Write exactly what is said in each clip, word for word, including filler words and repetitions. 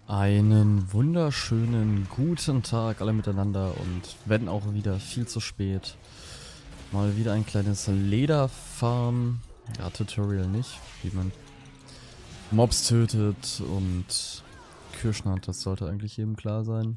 Einen wunderschönen guten Tag alle miteinander und wenn auch wieder viel zu spät. Mal wieder ein kleines Lederfarm, ja Tutorial nicht, wie man Mobs tötet und Kirschen hat, das sollte eigentlich jedem klar sein.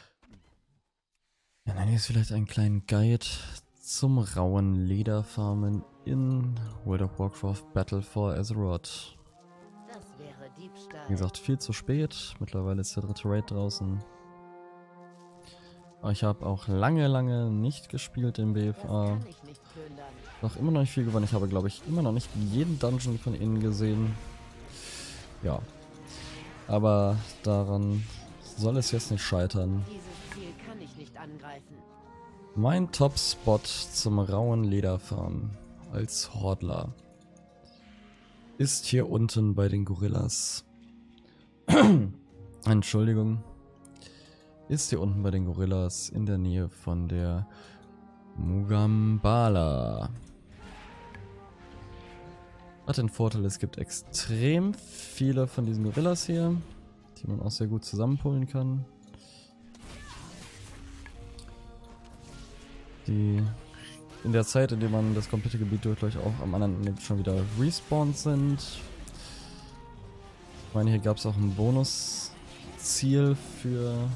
Ja, dann ist vielleicht einen kleinen Guide zum rauen Lederfarmen in World of Warcraft Battle for Azeroth. Wie gesagt, viel zu spät. Mittlerweile ist der dritte Raid draußen. Aber ich habe auch lange, lange nicht gespielt im B F A. Noch immer noch nicht viel gewonnen. Ich habe, glaube ich, immer noch nicht jeden Dungeon von innen gesehen. Ja. Aber daran soll es jetzt nicht scheitern. Mein Top-Spot zum rauen Lederfarm als Hordler ist hier unten bei den Gorillas. Entschuldigung. Ist hier unten bei den Gorillas in der Nähe von der Mugambala. Hat den Vorteil, es gibt extrem viele von diesen Gorillas hier, die man auch sehr gut zusammenpullen kann. Die in der Zeit, in der man das komplette Gebiet durchläuft, auch am anderen Ende schon wieder respawned sind. Ich meine, hier gab es auch ein Bonusziel für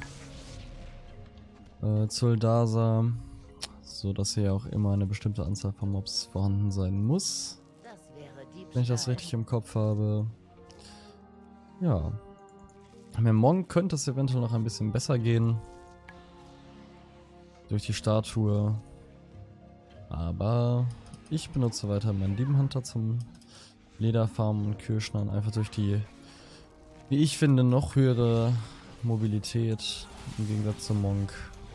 äh, Zuldasa, so dass hier auch immer eine bestimmte Anzahl von Mobs vorhanden sein muss. Wenn ich das richtig im Kopf habe. Ja. Mit Monk könnte es eventuell noch ein bisschen besser gehen. Durch die Statue. Aber ich benutze weiter meinen Diebenhunter zum Lederfarmen und Kirschnern. Einfach durch die, wie ich finde, noch höhere Mobilität im Gegensatz zum Monk.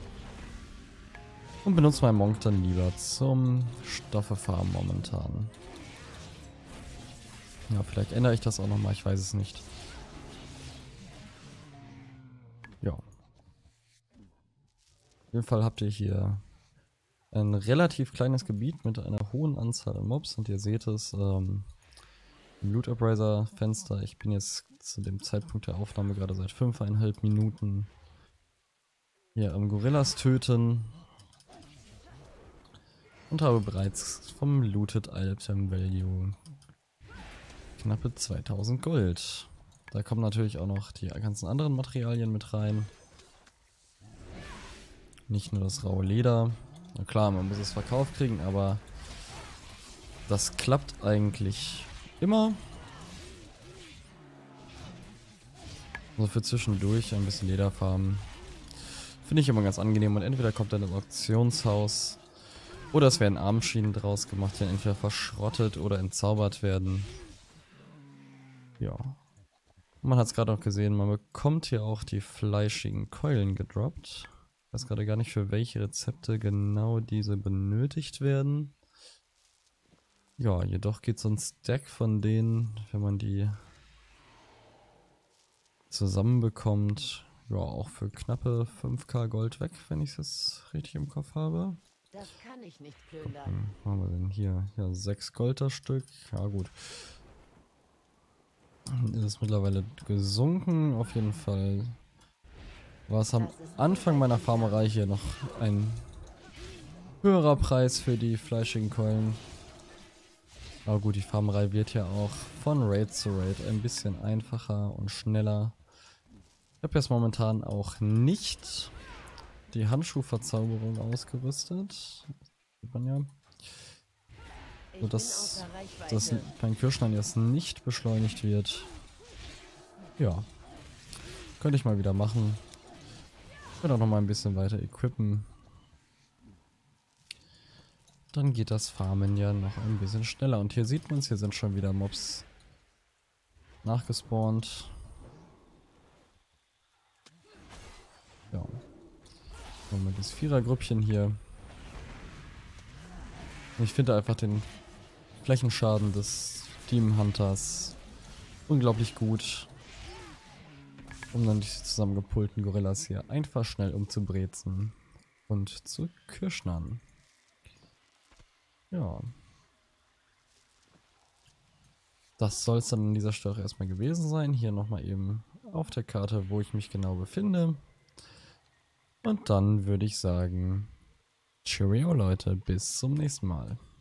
Und benutze meinen Monk dann lieber zum Stoffefarmen momentan. Ja, vielleicht ändere ich das auch nochmal, ich weiß es nicht. Ja. Auf jeden Fall habt ihr hier ein relativ kleines Gebiet mit einer hohen Anzahl an Mobs und ihr seht es ähm, im Loot Appraiser Fenster. Ich bin jetzt zu dem Zeitpunkt der Aufnahme gerade seit fünfeinhalb Minuten hier am Gorillas töten und habe bereits vom Looted Item Value knappe zweitausend Gold. Da kommen natürlich auch noch die ganzen anderen Materialien mit rein. Nicht nur das raue Leder. Na klar, man muss es verkauft kriegen, aber das klappt eigentlich immer. Also für zwischendurch ein bisschen Lederfarmen finde ich immer ganz angenehm und entweder kommt dann das Auktionshaus oder es werden Armschienen draus gemacht, die dann entweder verschrottet oder entzaubert werden. Ja. Man hat es gerade auch gesehen, man bekommt hier auch die fleischigen Keulen gedroppt. Ich weiß gerade gar nicht, für welche Rezepte genau diese benötigt werden. Ja, jedoch geht so ein Stack von denen, wenn man die zusammenbekommt, ja, auch für knappe fünftausend Gold weg, wenn ich es richtig im Kopf habe. Das kann ich nicht plündern. Gucken, was haben wir denn hier? Ja, sechs Gold das Stück. Ja, gut. Ist es mittlerweile gesunken, auf jeden Fall. War es am Anfang meiner Farmerei hier noch ein höherer Preis für die fleischigen Keulen. Aber gut, die Farmerei wird ja auch von Raid zu Raid ein bisschen einfacher und schneller. Ich habe jetzt momentan auch nicht die Handschuhverzauberung ausgerüstet. Sieht man ja. So dass das beim Kirschnern jetzt nicht beschleunigt wird. Ja. Könnte ich mal wieder machen. Ich werde auch noch mal ein bisschen weiter equippen. Dann geht das Farmen ja noch ein bisschen schneller. Und hier sieht man es, hier sind schon wieder Mobs nachgespawnt. Ja. Haben wir das Vierergrüppchen hier. Und ich finde einfach den Flächenschaden des Demon Hunters unglaublich gut, um dann die zusammengepulten Gorillas hier einfach schnell umzubrezen und zu kirschnern. Ja. Das soll es dann an dieser Stelle erstmal gewesen sein. Hier nochmal eben auf der Karte, wo ich mich genau befinde. Und dann würde ich sagen, Cheerio Leute, bis zum nächsten Mal.